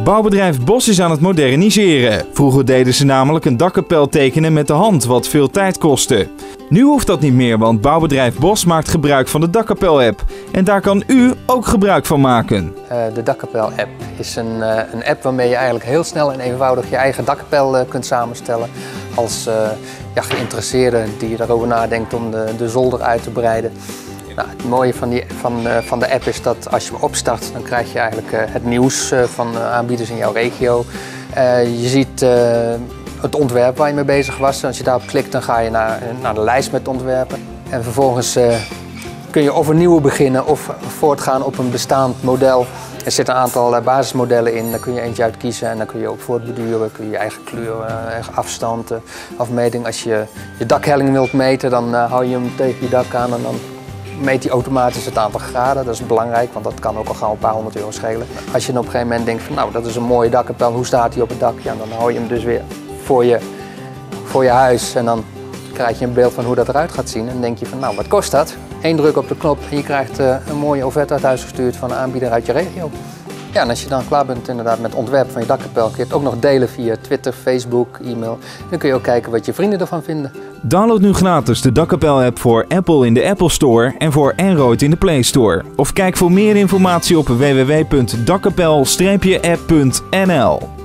Bouwbedrijf Bos is aan het moderniseren. Vroeger deden ze namelijk een dakkapel tekenen met de hand, wat veel tijd kostte. Nu hoeft dat niet meer, want Bouwbedrijf Bos maakt gebruik van de Dakkapel-app. En daar kan u ook gebruik van maken. De Dakkapel-app is een app waarmee je eigenlijk heel snel en eenvoudig je eigen dakkapel kunt samenstellen. Als geïnteresseerde die erover nadenkt om de zolder uit te breiden. Nou, het mooie van de app is dat als je hem opstart, dan krijg je eigenlijk het nieuws van aanbieders in jouw regio. Je ziet het ontwerp waar je mee bezig was. Als je daarop klikt, dan ga je naar de lijst met ontwerpen. En vervolgens kun je of een nieuwe beginnen of voortgaan op een bestaand model. Er zitten een aantal basismodellen in, daar kun je eentje uit kiezen en dan kun je op voortbeduren. Kun je je eigen kleur, eigen afstand, afmeting. Als je je dakhelling wilt meten, dan hou je hem tegen je dak aan en dan meet hij automatisch het aantal graden. Dat is belangrijk, want dat kan ook al gauw een paar €100 schelen. Als je op een gegeven moment denkt van nou, dat is een mooie dakkapel, hoe staat hij op het dak? Ja, dan hou je hem dus weer voor je huis en dan krijg je een beeld van hoe dat eruit gaat zien. En dan denk je van nou, wat kost dat? 1 druk op de knop en je krijgt een mooie offerte uit huis gestuurd van een aanbieder uit je regio. Ja, en als je dan klaar bent inderdaad met het ontwerp van je dakkapel, kun je het ook nog delen via Twitter, Facebook, e-mail. Dan kun je ook kijken wat je vrienden ervan vinden. Download nu gratis de Dakkapel-app voor Apple in de Apple Store en voor Android in de Play Store. Of kijk voor meer informatie op www.dakkapel-app.nl.